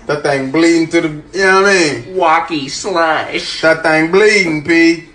That thing bleeding to the, you know what I mean? Wocky slush. That thing bleeding, P.